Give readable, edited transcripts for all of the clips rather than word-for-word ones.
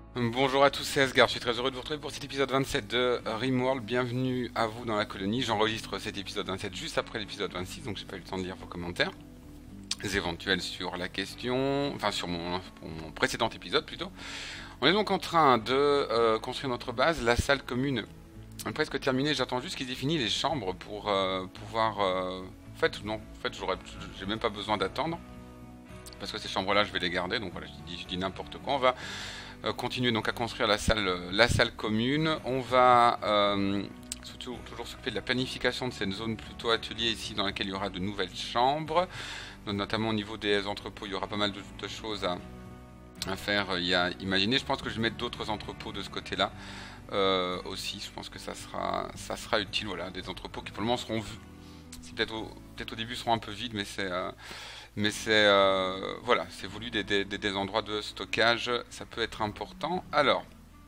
Bonjour à tous, c'est Asgard, je suis très heureux de vous retrouver pour cet épisode 27 de Rimworld. Bienvenue à vous dans la colonie. J'enregistre cet épisode 27 juste après l'épisode 26, donc j'ai pas eu le temps de lire vos commentaires éventuels sur la question, enfin sur mon précédent épisode plutôt. On est donc en train de construire notre base, la salle commune est presque terminée. J'attends juste qu'ils aient fini les chambres pour pouvoir... En fait, non, en fait, j'ai même pas besoin d'attendre parce que ces chambres-là, je vais les garder. Donc voilà, je dis n'importe quoi. On va continuer donc à construire la salle commune. On va toujours s'occuper de la planification de cette zone plutôt atelier ici dans laquelle il y aura de nouvelles chambres. Donc, notamment au niveau des entrepôts, il y aura pas mal de choses à faire. Imaginez, je pense que je vais mettre d'autres entrepôts de ce côté-là aussi. Je pense que ça sera utile. Voilà, des entrepôts qui pour le moment seront vus. Peut-être au début seront un peu vides, mais c'est voilà, c'est voulu des endroits de stockage, ça peut être important. Alors,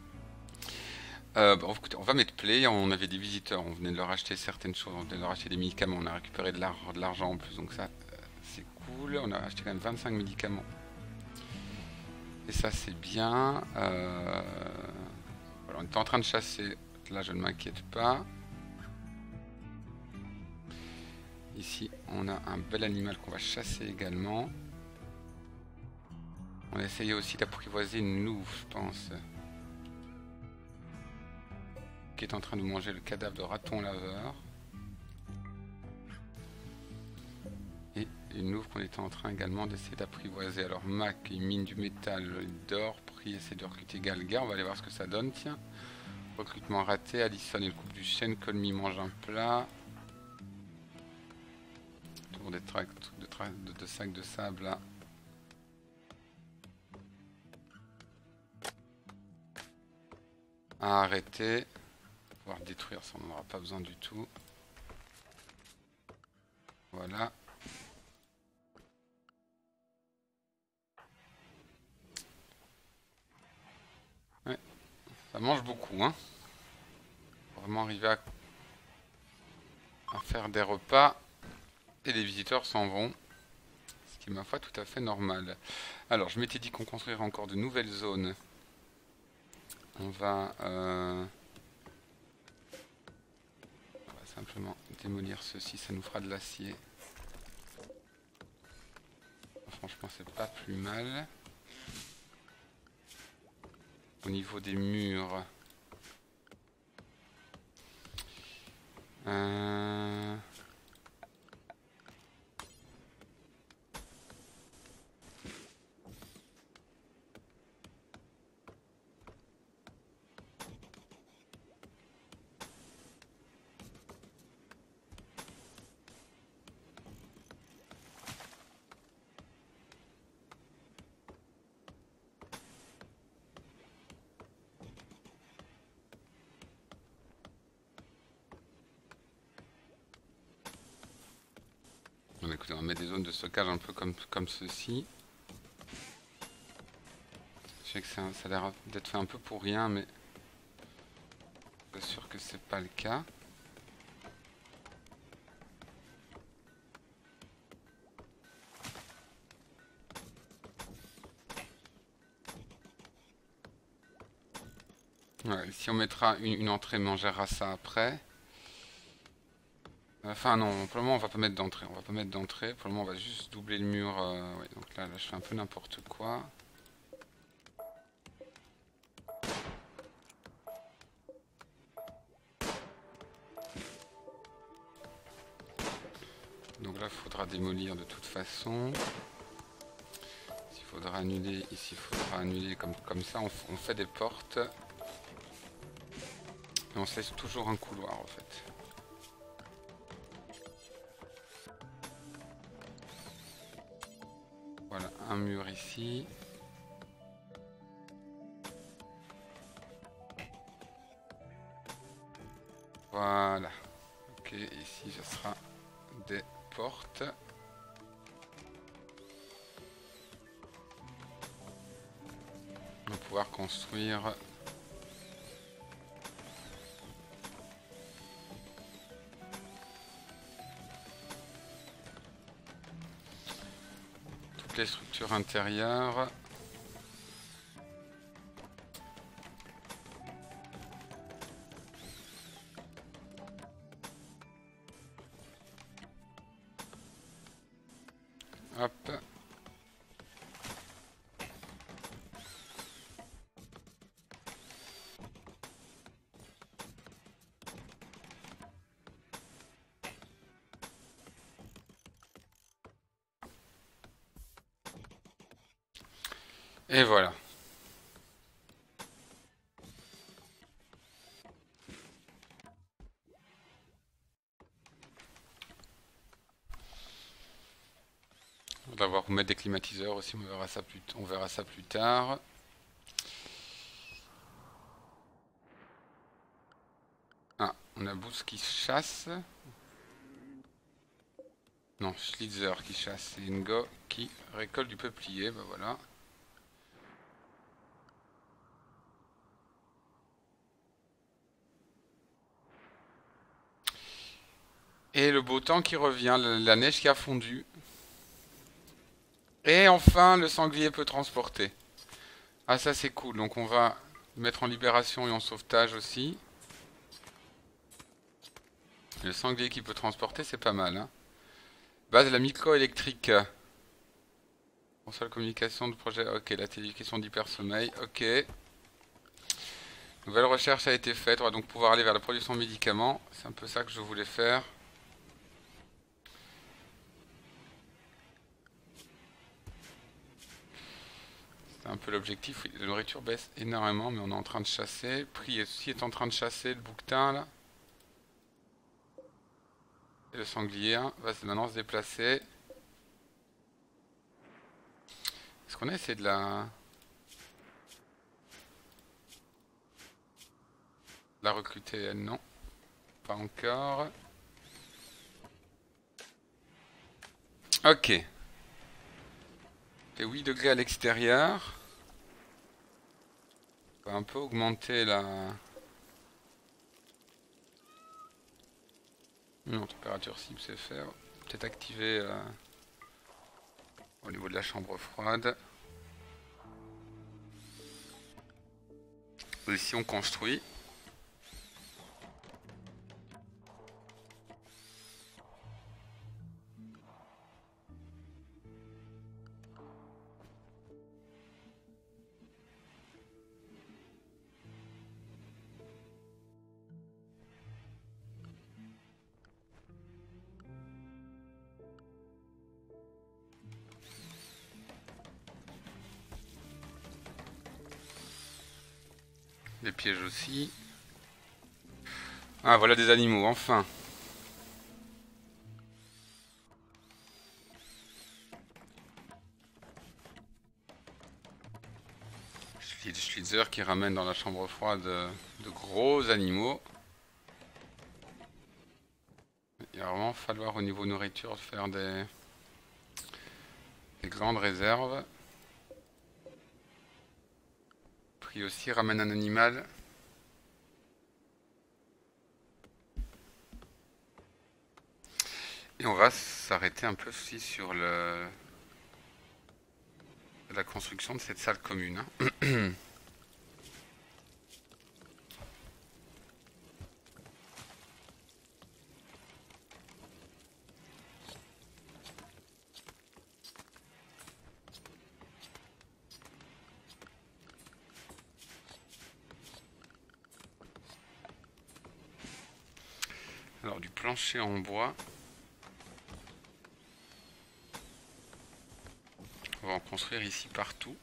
bon, écoutez, on va mettre play. On avait des visiteurs, on venait de leur acheter certaines choses, on venait de leur acheter des médicaments, on a récupéré de l'argent en plus, donc ça c'est cool. On a acheté quand même 25 médicaments et ça c'est bien. Voilà, on était en train de chasser, là je ne m'inquiète pas. Ici on a un bel animal qu'on va chasser également. On a essayé aussi d'apprivoiser une louve, je pense, qui est en train de manger le cadavre de raton laveur. Et une louve qu'on était en train également d'essayer d'apprivoiser. Alors Mac, il mine du métal, il dort, Pri essaie de recruter Galgar, on va aller voir ce que ça donne, tiens. Recrutement raté, Allison et le couple du chêne, Colmy mange un plat. Tour des de sacs de sable là. À arrêter. Pouvoir détruire, ça on n'en aura pas besoin du tout. Voilà. Ouais, ça mange beaucoup, hein. Faut vraiment arriver à faire des repas. Et les visiteurs s'en vont. Ce qui est ma foi tout à fait normal. Alors je m'étais dit qu'on construirait encore de nouvelles zones. On va simplement démolir ceci, ça nous fera de l'acier. Franchement c'est pas plus mal. Au niveau des murs. Euh, Bon, écoutez, on va mettre des zones de stockage un peu comme ceci. Je sais que ça a l'air d'être fait un peu pour rien, mais je suis sûr que c'est pas le cas. Ouais, ici on mettra une entrée, mais on gérera ça après. Enfin non, pour le moment on va pas mettre d'entrée. On va pas mettre d'entrée. Pour le moment on va juste doubler le mur. Ouais, donc là je fais un peu n'importe quoi. Donc là il faudra démolir de toute façon. Ici il faudra annuler. Ici il faudra annuler comme ça. On fait des portes. Et on se laisse toujours un couloir en fait. Voilà, un mur ici. Voilà. Ok, ici ce sera des portes. On va pouvoir construire toutes les structures intérieures. Hop. Et voilà. On va devoir mettre des climatiseurs aussi, on verra ça plus tard. Ah, on a Boost qui chasse. Non, Schlitzer qui chasse. C'est Ingo qui récolte du peuplier, bah voilà. Et le beau temps qui revient, la neige qui a fondu. Et enfin, le sanglier peut transporter. Ah ça c'est cool, donc on va le mettre en libération et en sauvetage aussi. Le sanglier qui peut transporter, c'est pas mal. Hein. Base de la microélectrique. Console communication de projet. Ok, la télévision d'hypersommeil. Ok. Nouvelle recherche a été faite. On va donc pouvoir aller vers la production de médicaments. C'est un peu ça que je voulais faire. C'est un peu l'objectif. Oui, la nourriture baisse énormément, mais on est en train de chasser. Prix aussi est en train de chasser le bouquetin là. Et le sanglier hein, va maintenant se déplacer. Est-ce qu'on a essayé de la recruter elle? Non, pas encore. Ok. Il fait 8 degrés à l'extérieur. On va un peu augmenter la... Non, température cible c'est faire. Peut-être activer au niveau de la chambre froide. Ici on construit. Les pièges aussi. Ah voilà des animaux, enfin. Schlitzer qui ramène dans la chambre froide de gros animaux. Il va vraiment falloir au niveau nourriture faire des grandes réserves. Prix aussi ramène un animal. Et on va s'arrêter un peu aussi sur la construction de cette salle commune. Hein. Alors du plancher en bois. On va en construire ici partout.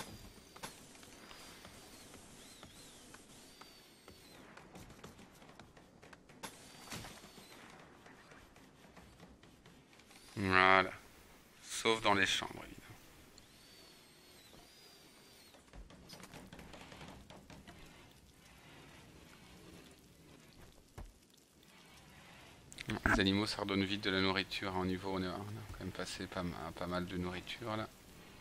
Voilà. Sauf dans les chambres, évidemment. Les animaux, ça redonne vite de la nourriture. Au niveau, on a quand même passé pas mal de nourriture là.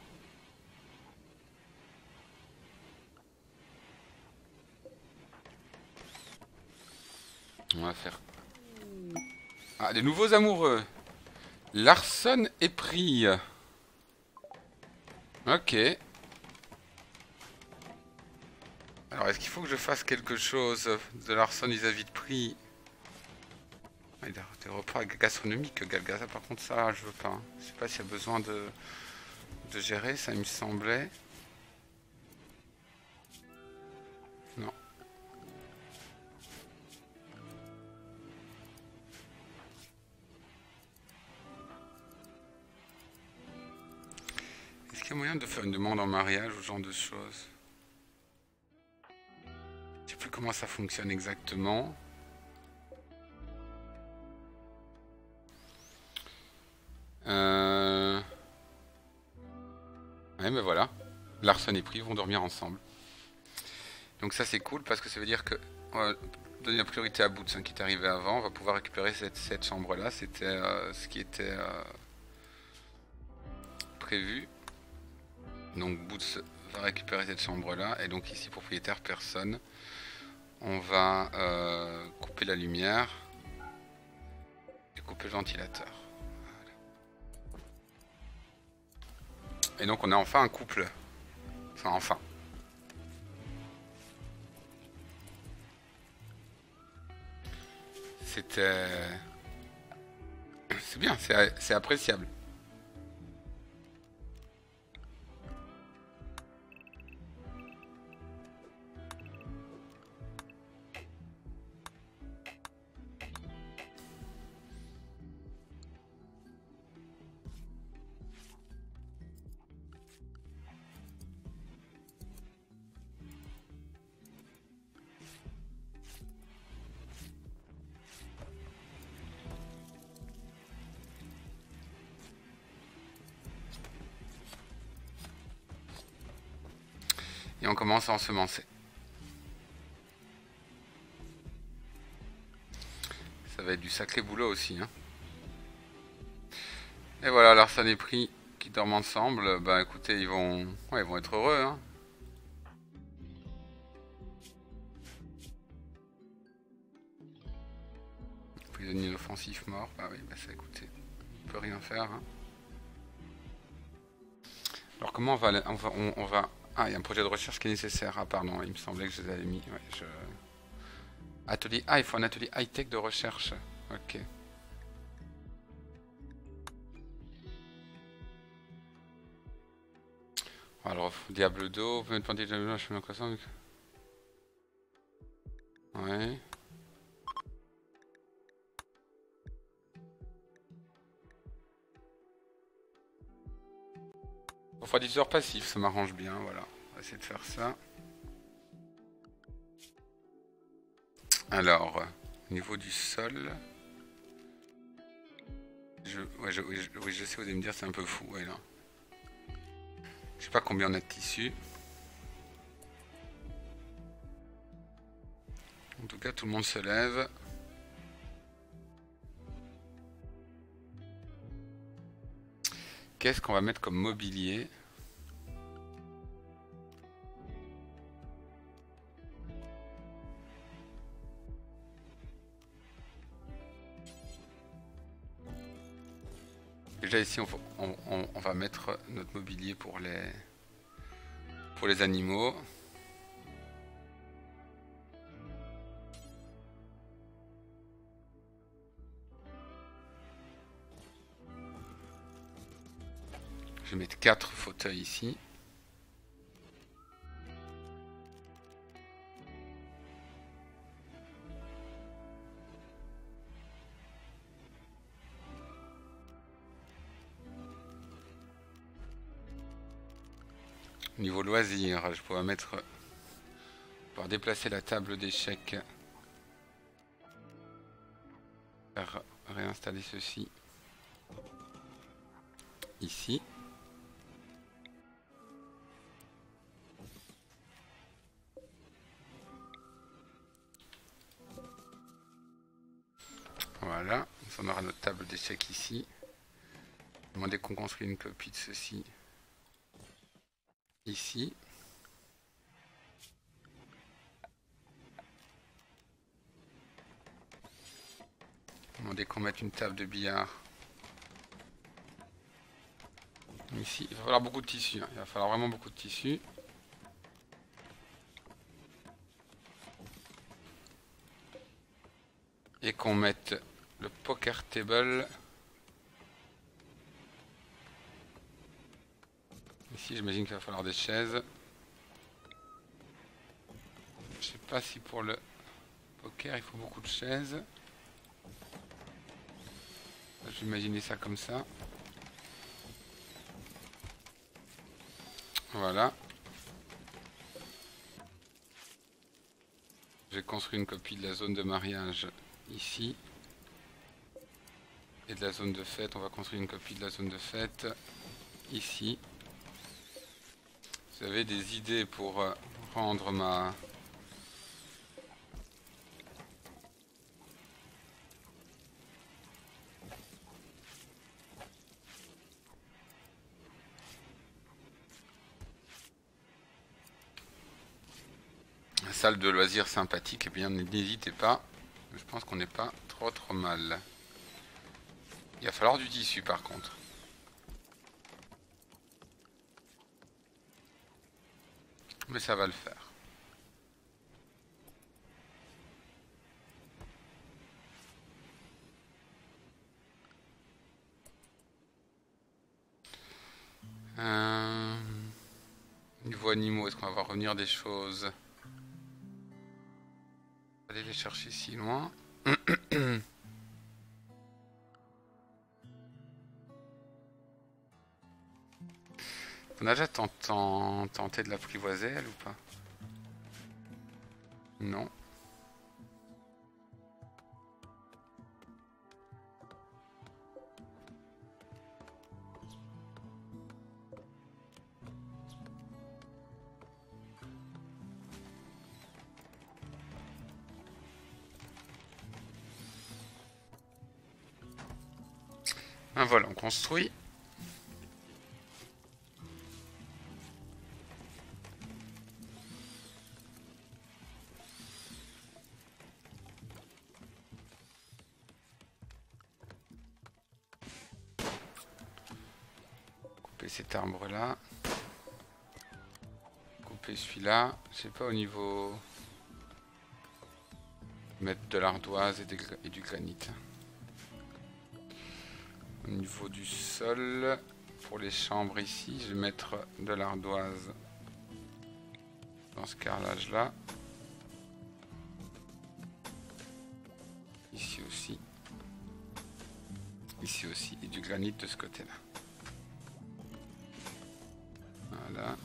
On va faire... Ah, des nouveaux amoureux. Larson est pris. Ok. Alors, est-ce qu'il faut que je fasse quelque chose de Larson vis-à-vis de prix? Il y a des repas gastronomiques, Galgaza, par contre, ça, je veux pas, hein. Je sais pas s'il y a besoin de gérer, ça, il me semblait. Non. Est-ce qu'il y a moyen de faire une demande en mariage ou ce genre de choses? Je sais plus comment ça fonctionne exactement. Ouais, mais voilà. Larson et Pri vont dormir ensemble. Donc ça c'est cool parce que ça veut dire que on va donner la priorité à Boots, hein, qui est arrivé avant. On va pouvoir récupérer cette chambre là. C'était ce qui était prévu. Donc Boots va récupérer cette chambre là. Et donc ici propriétaire personne. On va couper la lumière et couper le ventilateur. Et donc on a enfin un couple. Enfin enfin. C'était... C'est bien, c'est appréciable. Et on commence à ensemencer. Ça va être du sacré boulot aussi, hein. Et voilà, Larson et Pri qui dorment ensemble. Bah écoutez, ouais, ils vont être heureux, hein. Prisonnier offensif mort. Bah oui, bah ça, écoutez, on peut rien faire, hein. Alors comment on va... Ah, il y a un projet de recherche qui est nécessaire. Ah pardon, il me semblait que je les avais mis. Ouais, Atelier... Ah, il faut un atelier high-tech de recherche. Ok. Alors, Diable d'eau, vous mettre de la chemin croissant. Ouais. Refroidisseur passif, ça m'arrange bien, voilà. On va essayer de faire ça. Alors, au niveau du sol... oui, je sais, vous allez me dire, c'est un peu fou, ouais, là. Je sais pas combien on a de tissu. En tout cas, tout le monde se lève. Qu'est-ce qu'on va mettre comme mobilier? Déjà ici, on va mettre notre mobilier pour les animaux. Je vais mettre 4 fauteuils ici. Niveau loisirs, je pourrais pouvoir déplacer la table d'échecs. Faire réinstaller ceci ici. Voilà, on aura notre table d'échecs ici. Demander qu'on construise une copie de ceci ici. Demander qu'on mette une table de billard ici. Il va falloir beaucoup de tissu, hein. Il va falloir vraiment beaucoup de tissu. Et qu'on mette Le poker table. Ici, j'imagine qu'il va falloir des chaises. Je sais pas si pour le poker, il faut beaucoup de chaises. Je vais imaginer ça comme ça. Voilà. J'ai construit une copie de la zone de mariage ici. Et de la zone de fête, on va construire une copie de la zone de fête ici. Vous avez des idées pour rendre ma... salle de loisirs sympathique? Eh bien, n'hésitez pas. Je pense qu'on n'est pas trop mal. Il va falloir du tissu par contre. Mais ça va le faire. Niveau animaux, est-ce qu'on va revenir des choses? Allez les chercher si loin. On a déjà tenté de l'apprivoiser, elle, ou pas? Non. Ah, voilà, on construit. Couper cet arbre là. Couper celui-là. Je sais pas au niveau... Mettre de l'ardoise et du granit. Au niveau du sol, pour les chambres ici, je vais mettre de l'ardoise dans ce carrelage là. Ici aussi. Ici aussi. Et du granit de ce côté là. Voilà.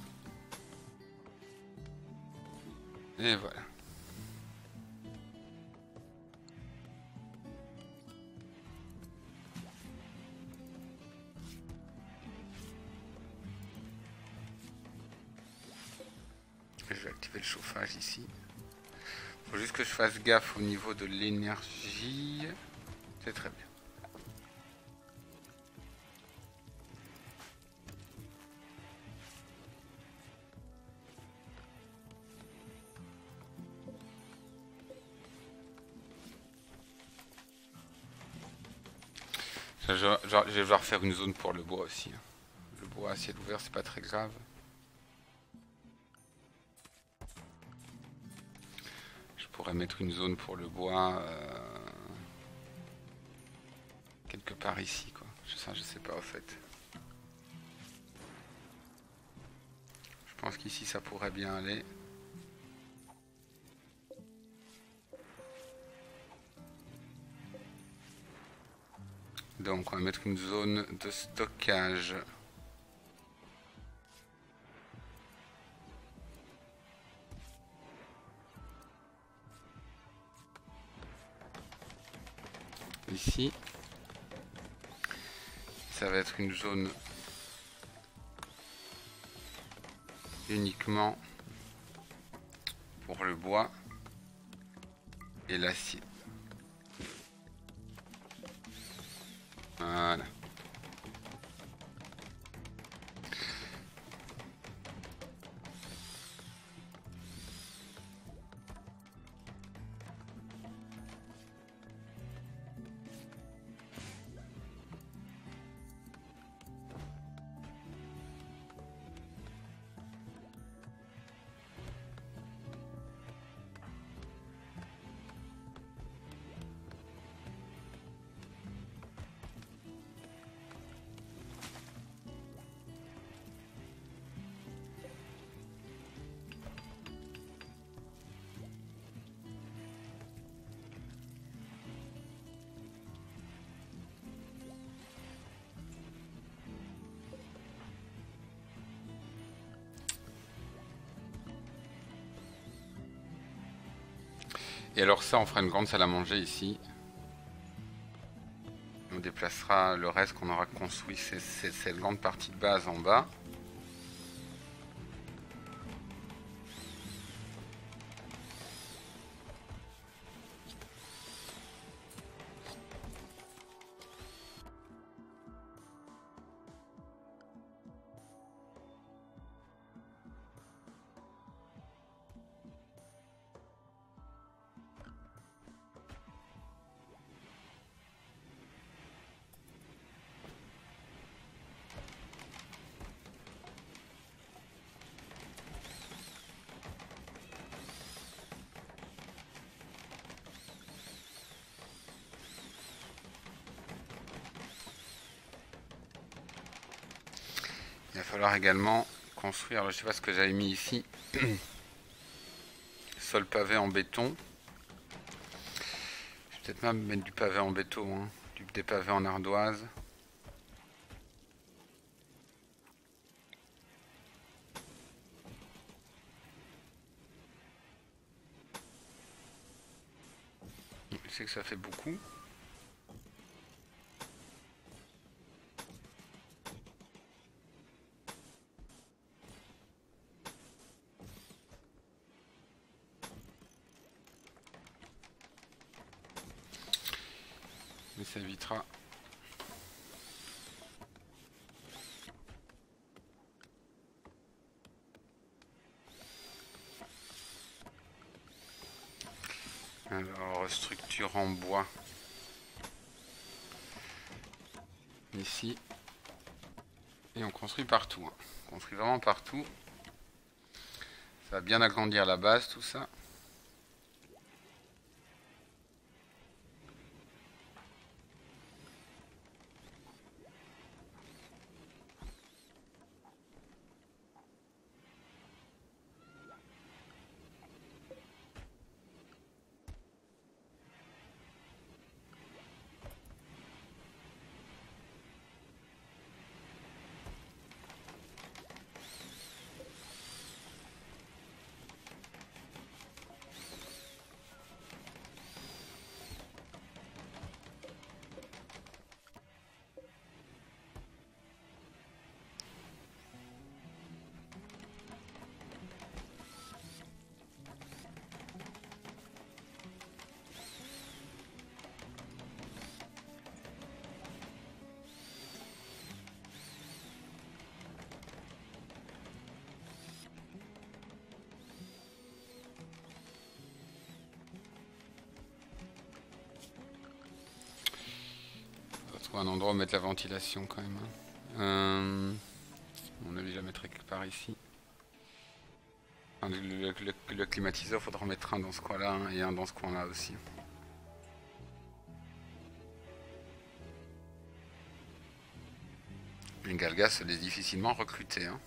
Et voilà. Je vais activer le chauffage ici. Faut juste que je fasse gaffe au niveau de l'énergie. C'est très bien. Je vais devoir faire une zone pour le bois aussi. Le bois à ciel ouvert, c'est pas très grave. Je pourrais mettre une zone pour le bois quelque part ici, quoi. Je sais pas en fait. Je pense qu'ici ça pourrait bien aller. Donc on va mettre une zone de stockage. Ici. Ça va être une zone uniquement pour le bois et l'acier. Voilà. Et alors ça, on fera une grande salle à manger ici. On déplacera le reste qu'on aura construit, cette grande partie de base en bas. Il va falloir également construire, je sais pas ce que j'avais mis ici, sol pavé en béton. Je vais peut-être même mettre du pavé en béton, hein. Des pavés en ardoise. Je sais que ça fait beaucoup. Mais ça évitera. Alors, structure en bois. Ici. Et on construit partout, hein. On construit vraiment partout. Ça va bien agrandir la base, tout ça. Un endroit où mettre la ventilation quand même, hein. On a déjà la mettre quelque part ici. Enfin, le climatiseur, il faudra en mettre un dans ce coin-là, hein, et un dans ce coin-là aussi. Les Galgas se laisse difficilement recruter, hein.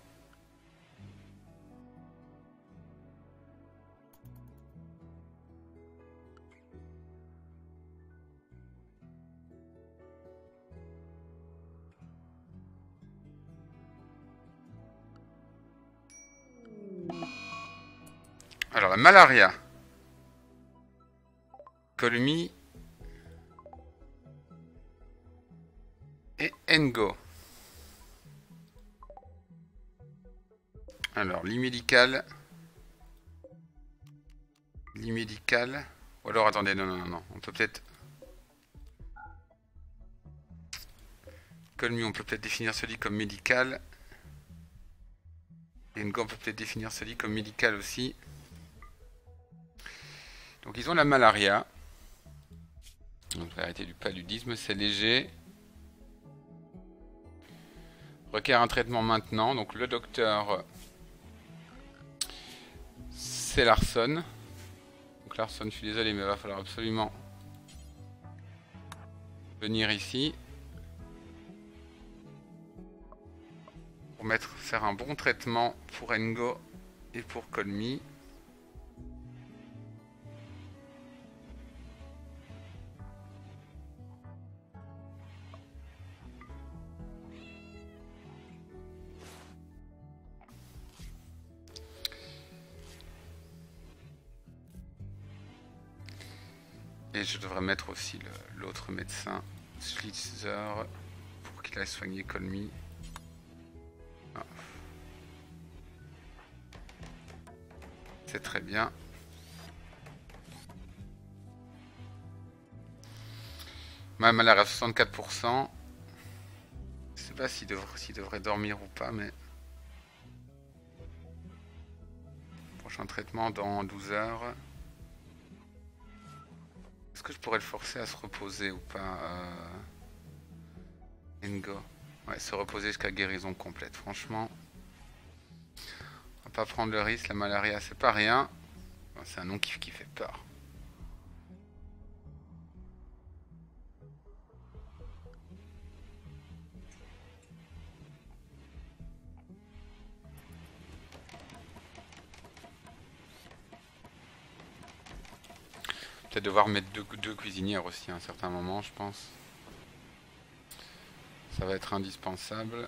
Alors la malaria, Colmy et Ngo. Alors l'immédical, ou alors attendez, non, on peut peut-être, Colmy, on peut peut-être définir celui comme médical. Ngo, on peut peut-être définir celui comme médical aussi. Donc ils ont la malaria. Donc je vais arrêter du paludisme, c'est léger. Requiert un traitement maintenant. Donc le docteur, c'est Larson. Donc Larson, je suis désolé, mais il va falloir absolument venir ici. Pour faire un bon traitement pour Ngo et pour Colmy. Et je devrais mettre aussi l'autre médecin, Schlitzer, pour qu'il aille soigner Colmy. Ah. C'est très bien. Ma malaria à 64%. Je sais pas s'il devrait dormir ou pas, mais... Prochain traitement dans 12 heures. Est-ce que je pourrais le forcer à se reposer ou pas Engo. Ouais, se reposer jusqu'à guérison complète. Franchement, on va pas prendre le risque. La malaria, c'est pas rien. C'est un nom qui fait peur. Peut-être devoir mettre deux cuisinières aussi à un certain moment, je pense. Ça va être indispensable.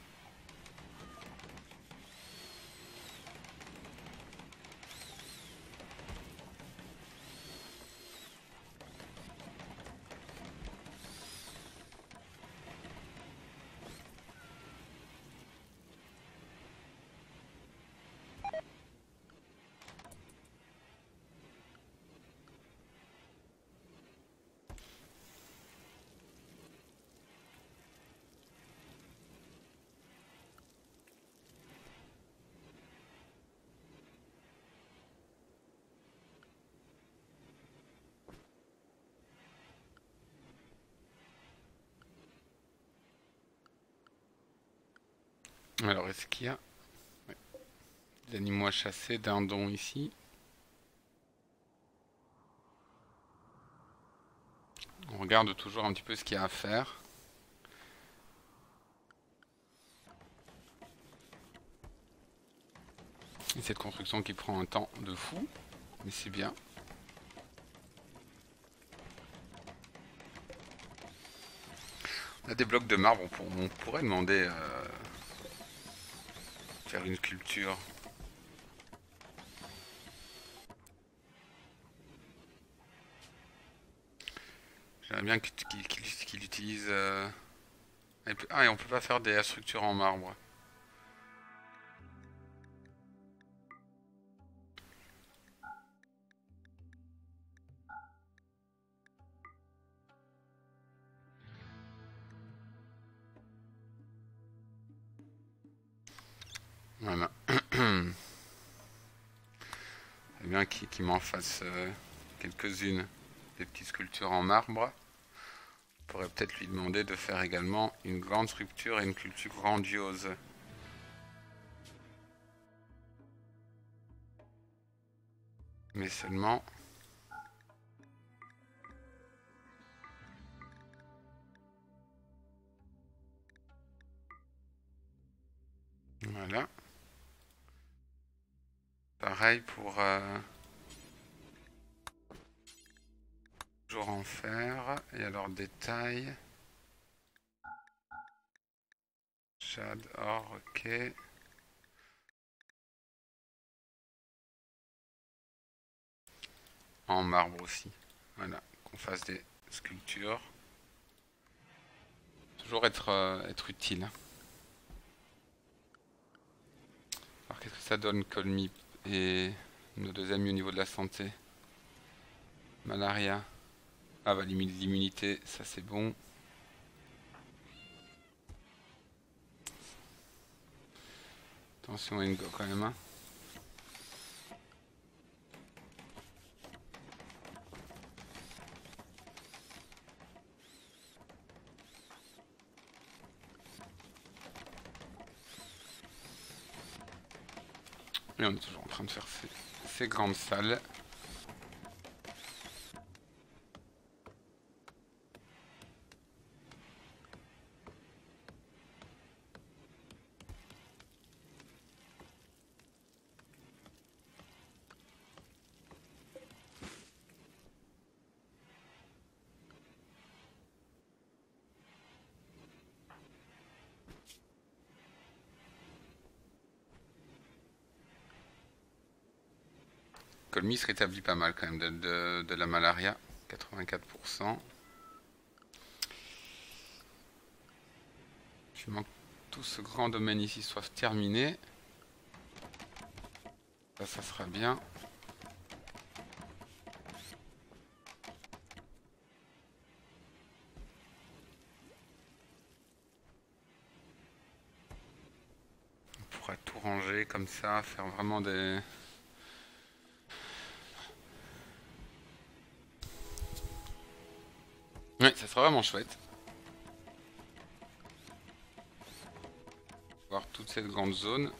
Alors, est-ce qu'il y a des animaux à chasser, dindons ici? On regarde toujours un petit peu ce qu'il y a à faire. Et cette construction qui prend un temps de fou, mais c'est bien. On a des blocs de marbre, on pourrait demander faire une sculpture. J'aimerais bien qu'il utilise... Ah, et on peut pas faire des structures en marbre. Voilà. J'aimerais bien qu'il m'en fasse quelques-unes. Des petites sculptures en marbre. On pourrait peut-être lui demander de faire également une grande structure et une sculpture grandiose. Mais seulement... Voilà. Pareil pour... toujours en fer. Et alors détail. Shad, or, ok. En marbre aussi. Voilà. Qu'on fasse des sculptures. Toujours être utile. Alors qu'est-ce que ça donne Colmy et nos deux amis au niveau de la santé? Malaria. Ah bah l'immunité, ça c'est bon. Attention Engo quand même. Hein. Et on est toujours en train de faire ces grandes salles. Colmy se rétablit pas mal quand même de la malaria. 84%. Je manque tout ce grand domaine ici soit terminé. Ça sera bien. On pourra tout ranger comme ça, faire vraiment des... Ouais, ça sera vraiment chouette. Voir toute cette grande zone.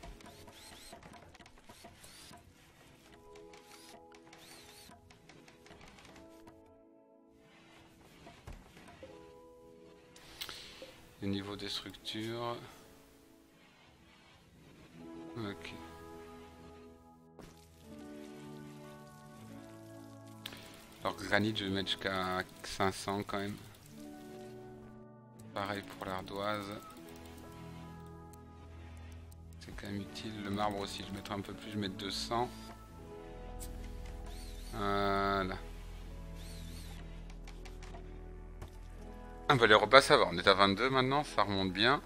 Au niveau des structures. Ok. Alors granit, je vais mettre jusqu'à 500 quand même. Pareil pour l'ardoise. C'est quand même utile. Le marbre aussi, je mettrai un peu plus, je vais mettre 200. Voilà. Ah bah les repas ça va, on est à 22 maintenant, ça remonte bien.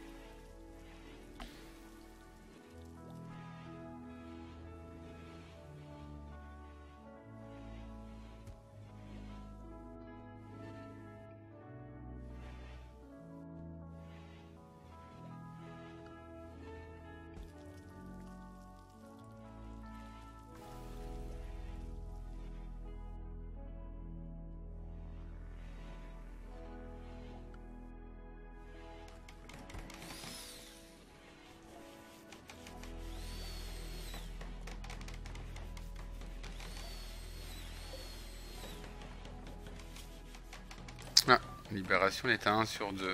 Ah, libération, elle est à 1 sur 2.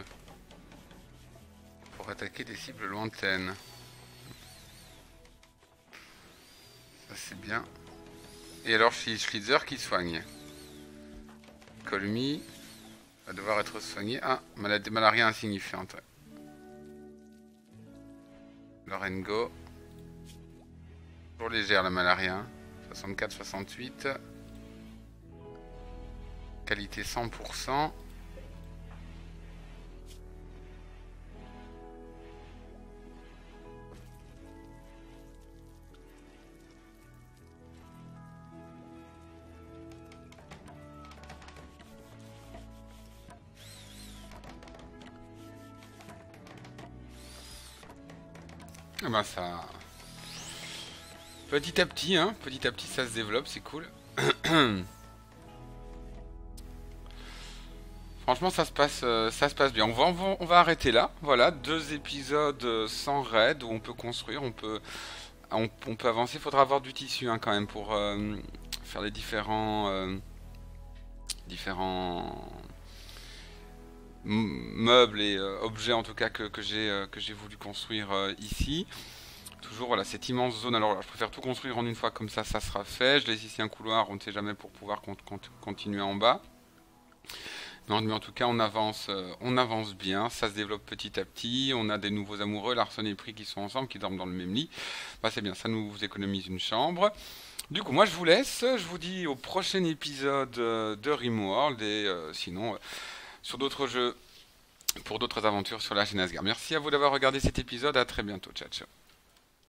Pour attaquer des cibles lointaines. Ça c'est bien. Et alors Schlitzer qui soigne. Colmy va devoir être soigné. Ah, malaria insignifiante. Ouais. Lorengo. Toujours légère la malaria. 64-68. Qualité 100%. Ah bah ça... Petit à petit, hein, petit à petit ça se développe, c'est cool. Franchement ça se passe bien. On va arrêter là. Voilà, 2 épisodes sans raid où on peut construire, on peut avancer. Il faudra avoir du tissu hein, quand même pour faire les différents meubles et objets en tout cas que j'ai voulu construire ici. Toujours voilà cette immense zone. Alors là, je préfère tout construire en une fois comme ça sera fait. Je laisse ici un couloir, on ne sait jamais pour pouvoir continuer en bas. Non, mais en tout cas on avance bien, ça se développe petit à petit, on a des nouveaux amoureux, Larson et Pri qui sont ensemble, qui dorment dans le même lit. Bah c'est bien, ça nous économise une chambre. Du coup moi je vous laisse, je vous dis au prochain épisode de Rimworld et sinon sur d'autres jeux, pour d'autres aventures sur la chaîne Asgard. Merci à vous d'avoir regardé cet épisode, à très bientôt, ciao ciao.